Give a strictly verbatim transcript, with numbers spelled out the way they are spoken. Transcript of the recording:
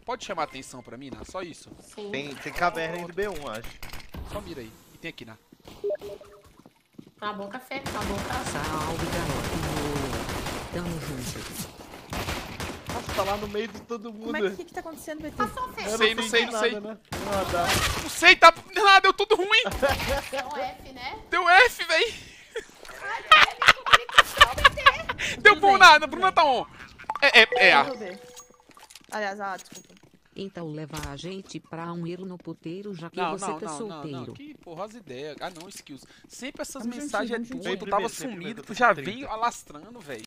Pode chamar atenção pra mim, Ná? Só isso. Sim. Tem, tem caverna de B um, acho. Só mira aí. E tem aqui, Ná. Cala a boca, Fê. Cala a boca. Salve, garoto. Tamo junto. Nossa, tá lá no meio de todo mundo. Como é que, que, que tá acontecendo, B T? Passou, Fê. Não sei, não sei, não nada, sei. Né? Nada. Não sei, tá... Ah, deu tudo ruim. Deu F, né? Deu F, véi. Ai, peraí, me comunicação, B T. Deu Tudo bom, bem, Ná. tudo Bruna bem. tá on. É, é, é. A. Tudo bem. Aliás, ah, desculpa. Então leva a gente pra um ir no puteiro, já que Não, você não, tá não, não, solteiro. não. Que porra as ideias. Ah, não, skills. Sempre essas Vamos mensagens é juntinho, vamos tua. juntinho. Tu tava Sempre sumido, primeiro, tu já sempre vem alastrando, velho.